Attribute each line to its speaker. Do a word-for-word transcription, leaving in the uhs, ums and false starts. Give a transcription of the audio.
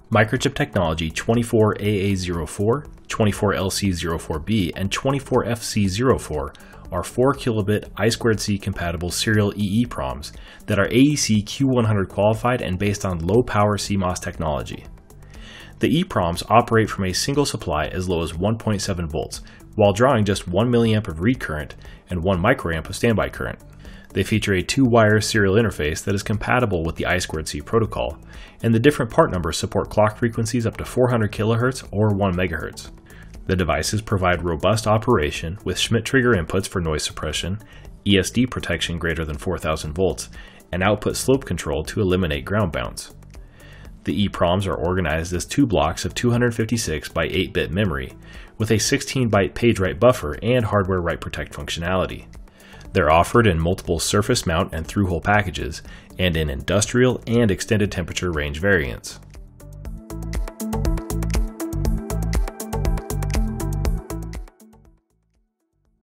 Speaker 1: Microchip technology twenty-four A A zero four, twenty-four L C zero four B, and twenty-four F C zero four are four kilobit I two C compatible serial E E PROMs that are A E C Q one hundred qualified and based on low power C MOS technology. The EEPROMs operate from a single supply as low as one point seven volts, while drawing just one milliamp of read current and one microamp of standby current. They feature a two-wire serial interface that is compatible with the I two C protocol, and the different part numbers support clock frequencies up to four hundred kilohertz or one megahertz. The devices provide robust operation with Schmitt trigger inputs for noise suppression, E S D protection greater than four thousand volts, and output slope control to eliminate ground bounce. The EEPROMs are organized as two blocks of two hundred fifty-six by eight bit memory, with a sixteen byte page write buffer and hardware write protect functionality. They're offered in multiple surface mount and through-hole packages, and in industrial and extended temperature range variants.